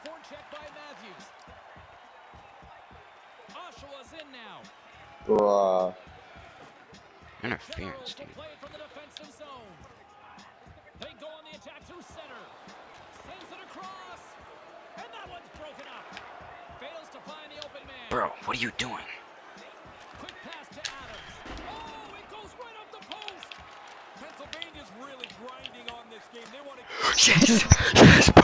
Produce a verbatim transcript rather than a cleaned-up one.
Forecheck by Matthews. Oshawa's in now. Bruh. Interference, dude. Play from the defensive zone. They go on the attack through center. Sends it across. And that one's broken up. Fails to find the open man. Bro, what are you doing? Quick pass to Adams. Oh, it goes right up the post. Pennsylvania's really grinding on this game. They want to Yes! Yes!